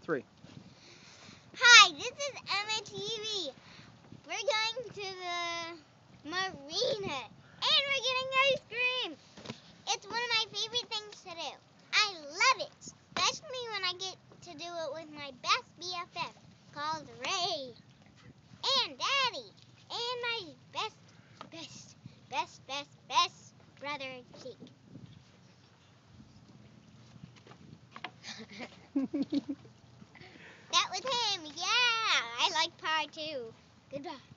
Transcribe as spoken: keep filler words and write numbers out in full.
three. Hi, this is Emma T V. We're going to the marina and we're getting ice cream. It's one of my favorite things to do. I love it, especially when I get to do it with my best B F F called Ray and Daddy and my best, best, best, best, best brother Jake. That was him, yeah! I like pie too. Goodbye.